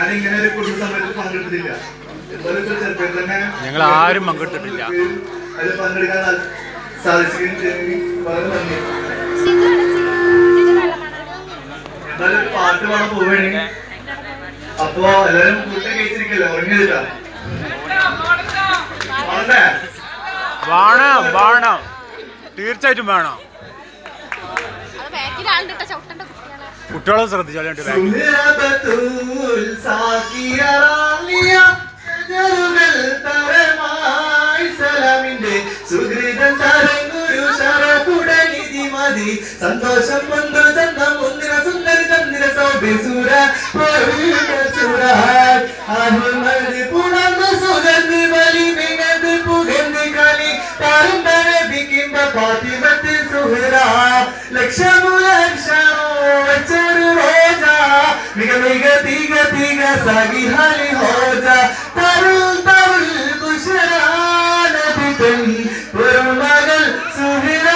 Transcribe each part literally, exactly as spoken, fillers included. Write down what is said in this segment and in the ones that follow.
ഞങ്ങൾ ആരും പങ്കെടുത്തിട്ടില്ല. പാട്ട് പാടാൻ പോവുകയാണ്. അപ്പൊ എല്ലാരും ഫുഡ് കഴിച്ചിരിക്കല്ലോ, ഉറങ്ങിയതില്ല. വേണം വേണം തീർച്ചയായിട്ടും വേണം. കുട്ടികളെ ശ്രദ്ധിച്ചോളൂ. സുഹൃതം തരങ്ങൊരു ശരപുടനിധി മതി സന്തോഷം വന്നു ചന്തം മുന്നിര സുന്ദര ചന്ദ്ര സൗഭിസുര അഹിമതി പുണർന്ന് സുഗന്ധി വലി മികന്ന് പുകന്തി കളി പാരമ്പരപ്പിക്കുമ്പ പാതിമത്തി സുഹൃത ലക്ഷമു ലക്ഷമോ വെച്ചൊരു റോജ മിക മിക തിക തിക സഖി ഹരി ഹോജ തരുൾ തരുൾ കുശരാനദിതൻ പുറമകൾ സുഹൃത.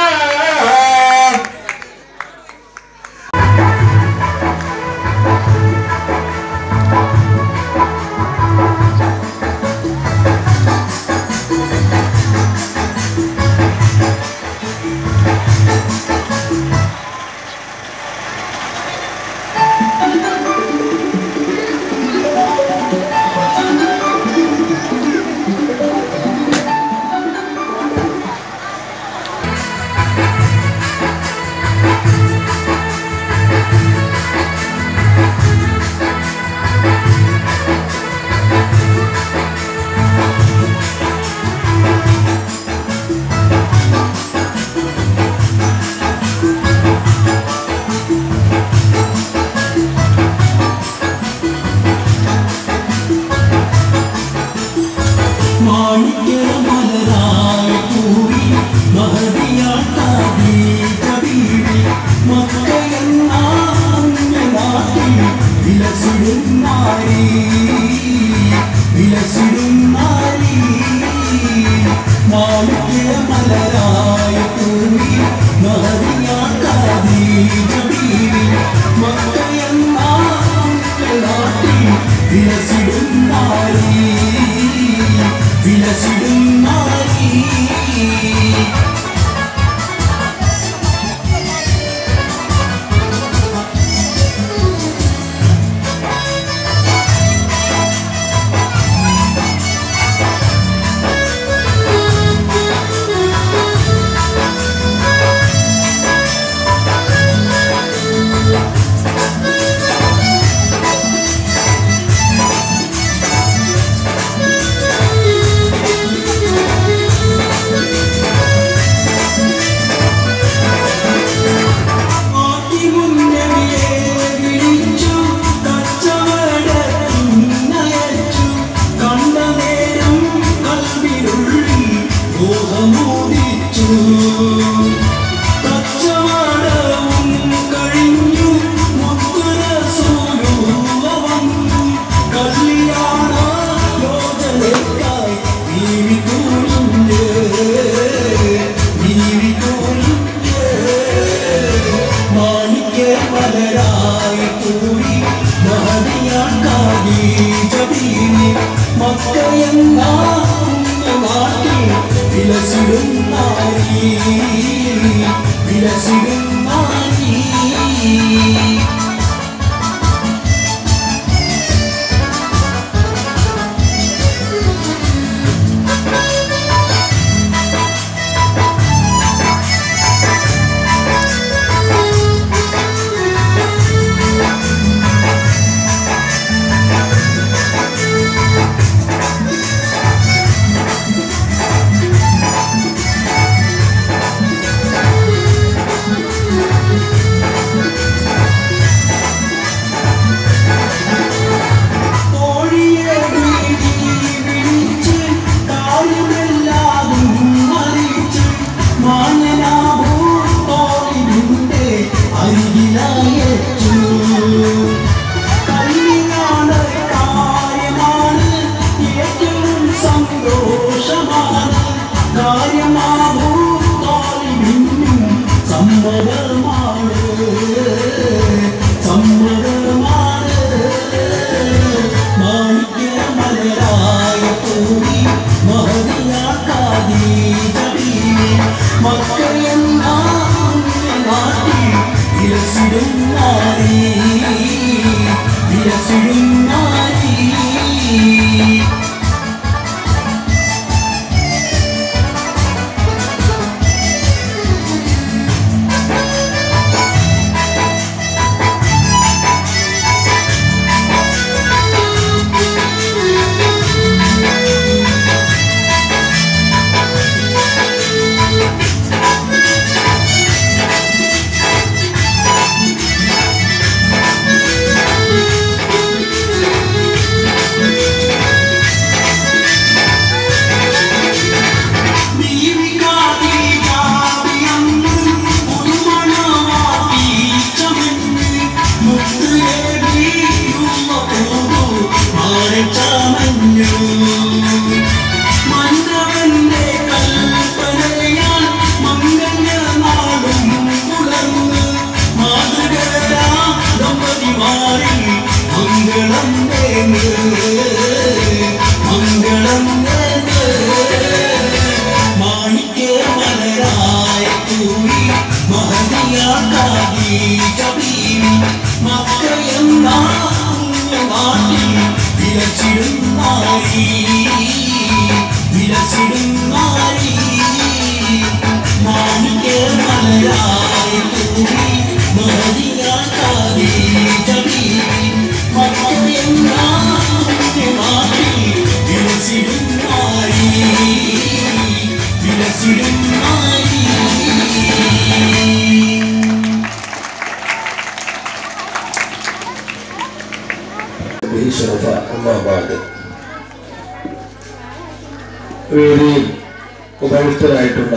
വേദിയിൽ ഉപവിഷ്ടരായിട്ടുള്ള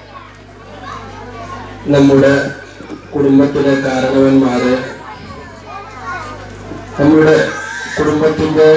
നമ്മുടെ കുടുംബത്തിലെ കാരണവന്മാരെ, നമ്മുടെ കുടുംബത്തിന്റെ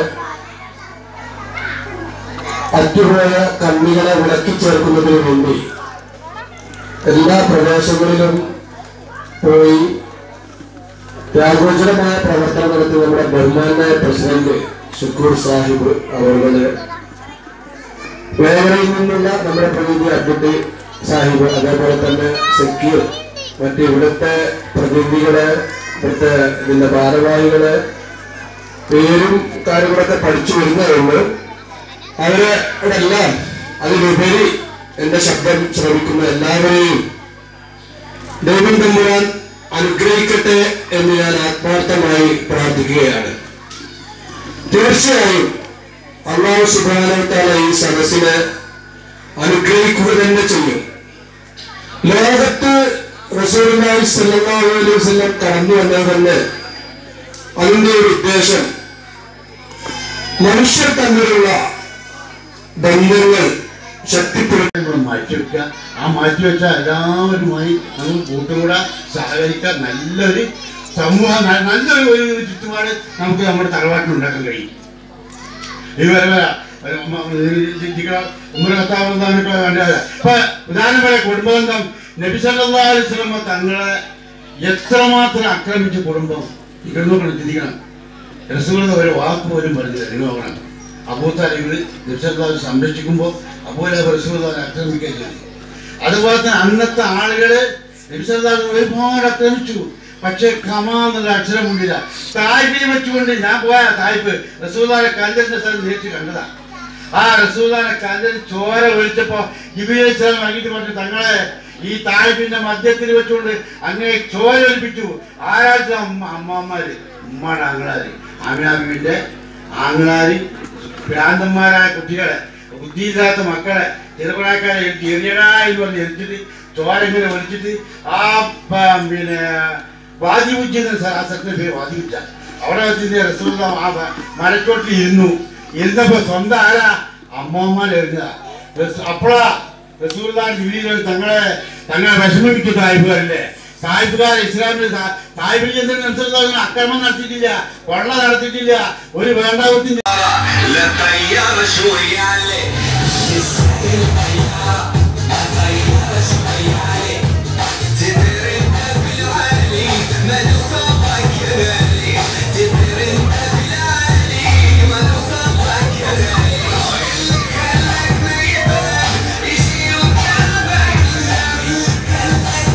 അറ്റുപോയ കണ്ണികളെ വിളക്കി ചേർക്കുന്നതിന് വേണ്ടി എല്ലാ പ്രദേശങ്ങളിലും പോയി ത്യാഗോചരമായ പ്രവർത്തനം നടത്തി നമ്മുടെ ബഹുമാനായ പ്രസിഡന്റ് ഷുക്കൂർ സാഹിബ് അവരുടെ വേവറയിൽ നിന്നുള്ള നമ്മുടെ പ്രതിനിധി അഡ്വക്കേറ്റ് സാഹിബ്, അതേപോലെ തന്നെ സക്കീർ, മറ്റ് ഇവിടുത്തെ പ്രതിനിധികളെ, ഇവിടുത്തെ ഇതിന്റെ ഭാരവാഹികളെ പേരും കാര്യങ്ങളൊക്കെ പഠിച്ചു വരുന്നതുകൊണ്ട് അവരെ എല്ലാം അതിലുപരി എന്റെ ശബ്ദം ശ്രമിക്കുന്ന എല്ലാവരെയും ദൈവം തമ്പുരാൻ അനുഗ്രഹിക്കട്ടെ എന്ന് ഞാൻ ആത്മാർത്ഥമായി പ്രാർത്ഥിക്കുകയാണ്. തീർച്ചയായും അല്ലാഹു സുബ്ഹാനഹു വ തആല ഈ സദസ്സിനെ അനുഗ്രഹിക്കുക തന്നെ ചെയ്യും. ലോകത്ത് റസൂലുള്ളാഹി സ്വല്ലല്ലാഹു അലൈഹി വസല്ലം കടന്നു വന്നത് തന്നെ അതിന്റെ ഒരു ഉദ്ദേശം മനുഷ്യർ തമ്മിലുള്ള ബന്ധങ്ങൾ ശക്തിപ്പെടുത്തുന്നത് മാറ്റിവെക്കുക. ആ മാറ്റിവെച്ച എല്ലാവരുമായി നമുക്ക് കൂട്ടുകൂടാ സഹകരിക്കാൻ നല്ലൊരു സമൂഹം, നല്ലൊരു ഒരു ചുറ്റുപാട് നമുക്ക് നമ്മുടെ തറവാട്ടിൽ ഉണ്ടാക്കാൻ കഴിയും. ഇതുവരെ ഉമ്മറത്താവുന്നതൊക്കെ വേണ്ടത്. ഇപ്പൊ പ്രധാനപ്പെട്ട കുടുംബബന്ധം നബി സല്ലല്ലാഹു അലൈഹി വസല്ലം തങ്ങളെ എത്രമാത്രം ആക്രമിച്ച കുടുംബം ഇരുന്നോക്കണം, ചിന്തിക്കണം. റസൂലുള്ളാഹി ഒരു വാക്ക് പോലും പറഞ്ഞില്ല. നിങ്ങൾ നോക്കണം, അബൂ താലിബ് നബി സല്ലല്ലാഹു അലൈഹി വസല്ലം സംരക്ഷിക്കുമ്പോൾ അബൂ ലഹബ് റസൂലുള്ളാഹിനെ ആക്രമിക്കുക ചെയ്തു. അതുപോലെ തന്നെ അന്നത്തെ ആളുകള് നബി സല്ലല്ലാഹു അലൈഹി വസല്ലം ഒരുപാട് ആക്രമിച്ചു. പക്ഷെ കമാ എന്നുള്ള അക്ഷരം കൊണ്ടില്ല. തായ്പിൽ വെച്ചുകൊണ്ട് ഞാൻ പോയ തായ്പ് റസൂലുള്ളാഹിനെ കല്ലിന്റെ സ്ഥലം നേരിട്ട് കണ്ടതാ. ആ റസൂലുള്ളാഹിനെ കല്ലിൽ ചോര ഒഴിച്ചപ്പോ ജിബ്രീൽ അലൈഹിസ്സലാം വൈകിട്ട് പറഞ്ഞു, തങ്ങളെ ഈ തായ്പിന്റെ മധ്യത്തിൽ വെച്ചുകൊണ്ട് അങ്ങനെ ചോര ഒലിപ്പിച്ചു. ആരാഴ്ച അമ്മ അമ്മമാര് ഉമ്മയുടെ ആങ്ങളാര്, ആമിനാബിന്റെ ആങ്ങളാര്, ഭ്രാന്തന്മാരായ കുട്ടികളെ, ബുദ്ധിയില്ലാത്ത മക്കളെ, ചെറുപ്രായക്കാരെ എറിയടാ എന്ന് പറഞ്ഞ് എരിച്ചിട്ട് ചോര ഇങ്ങനെ ഒലിച്ചിട്ട് ആ പിന്നെ വാദിപൂജ ആ സ്ഥലത്തിന്റെ പേര് വാദിപൂജ അവിടെ വെച്ചിട്ട് റസൂലുള്ളാഹി ആ മരച്ചോട്ടിൽ ഇരുന്നു. ഇരുന്നപ്പോ സ്വന്തം ആരാ അമ്മമാർ എറിഞ്ഞതാ. അപ്പോഴാ റസൂലുള്ളാഹി ജിബ്രീൽ തങ്ങളെ തങ്ങളെ വിഷമിപ്പിച്ചു. തായ്പുകാരല്ലേ, തായ്പുകാർ ഇസ്ലാമിൽ തായ്പിൽ ചെന്നിട്ട് അക്രമം നടത്തിയിട്ടില്ല, കൊള്ള നടത്തിയിട്ടില്ല, ഒരു വേണ്ടാവത്തിന്റെ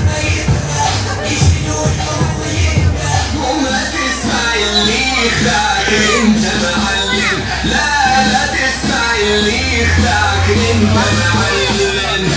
Yeah. انت معلم لا لا تسمع اللي يخدعك انت معلم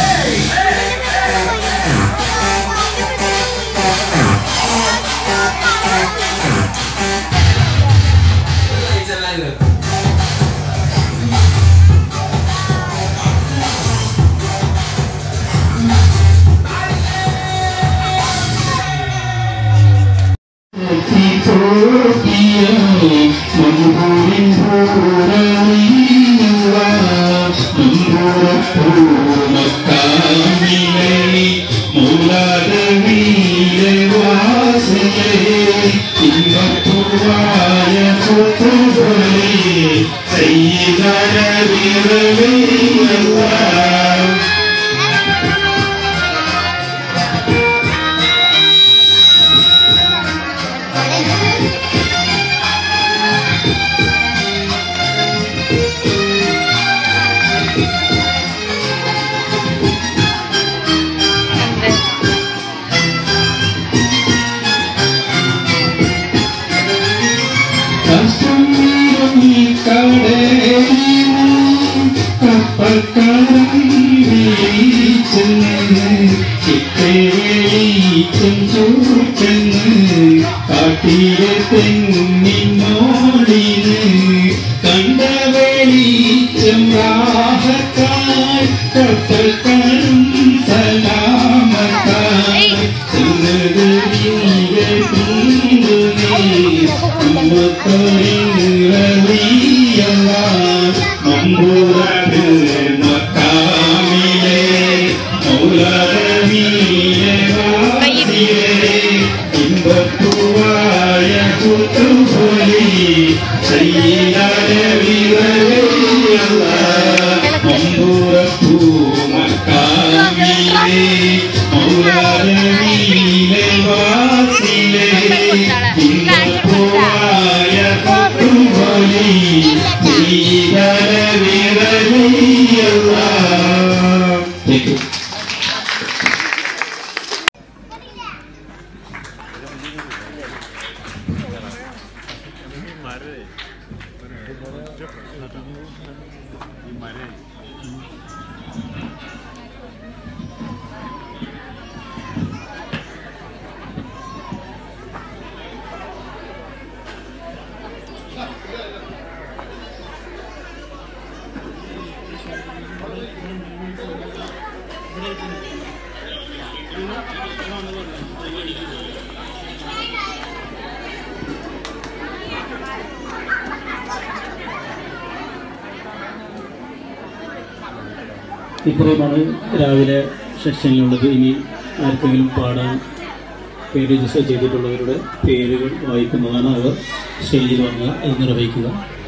ഇത്രയുമാണ് രാവിലെ സെക്ഷനിലുള്ളത്. ഇനി ആർക്കെങ്കിലും പാടാൻ പേര് രജിസ്റ്റർ ചെയ്തിട്ടുള്ളവരുടെ പേരുകൾ വായിക്കുന്നതാണ്. അവർ സ്റ്റേജിൽ വന്ന് അത് നിർവഹിക്കുക.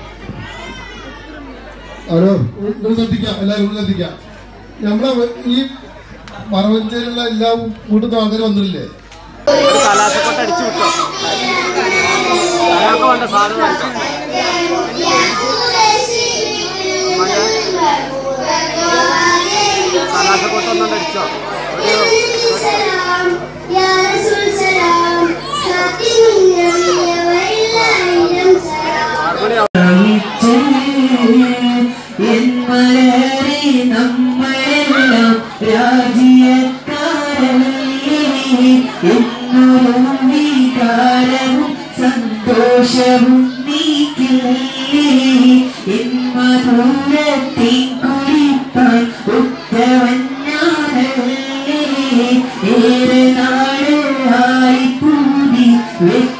ഹലോ, ശ്രദ്ധിക്കാം, എല്ലാവരും ശ്രദ്ധിക്കാം. നമ്മളെ ഈ മറവഞ്ചേരിയുള്ള എല്ലാ വീട്ടിൽ ആൾക്കാർ വന്നിട്ടില്ലേ? അടിച്ചു വിട്ടോ വേണ്ട സാധനം കലാശക്കൊട്ടൊന്നും അടിച്ചോ നമ്മളെല്ലാം രാജ്യക്കാരല്ലേ എന്നൊരു വികാരവും സന്തോഷവും നീക്കില്ലേ എന്മധുരത്തെ കുറിപ്പാൻ ഉത്തവന്നാണല്ലേ ഏറെ നാളായി പൂതി